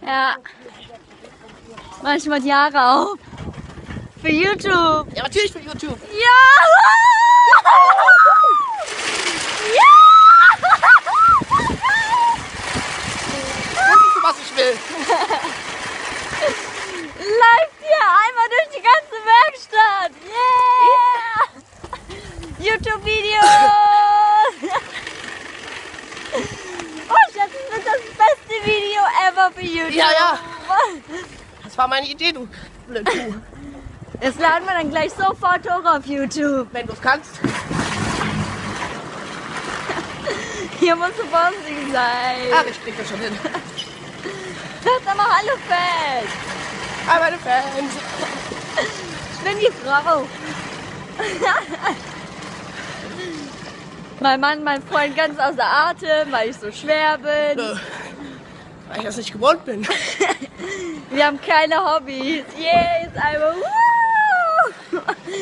Ja. Manchmal die Haare auf. Für YouTube. Ja, natürlich für YouTube. Ja! Ja! Das ist, was ich will. Live hier einmal durch die ganze Werkstatt. Yeah! YouTube-Videos. Oh, Schatz, das wird das beste Video ever für YouTube. Ja, ja. Das war meine Idee, du blöde Kuh. Das laden wir dann gleich sofort hoch auf YouTube. Wenn du es kannst. Hier musst du vorsichtig sein. Ach, ich krieg das schon hin. Sag doch mal Hallo, Fans. Hi, meine Fans. Ich bin die Frau. Mein Mann, mein Freund ganz außer Atem, weil ich so schwer bin. Weil ich das nicht gewohnt bin. Wir haben keine Hobbys. Yeah, jetzt einmal. Woo!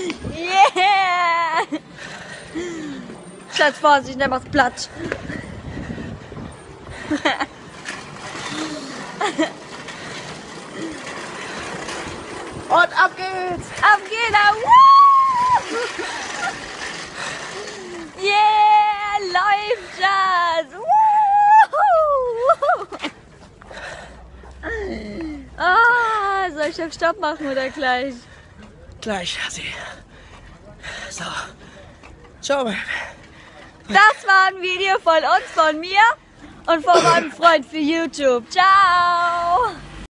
Yeah! Schatz, Vorsicht, der macht platt. Und ab geht's. Ab geht er. Woo! Yeah, läuft das. Woo! Ah, soll ich auf Stopp machen oder gleich? Gleich, Hasi. So. Ciao. Das war ein Video von uns, von mir und von meinem Freund für YouTube. Ciao!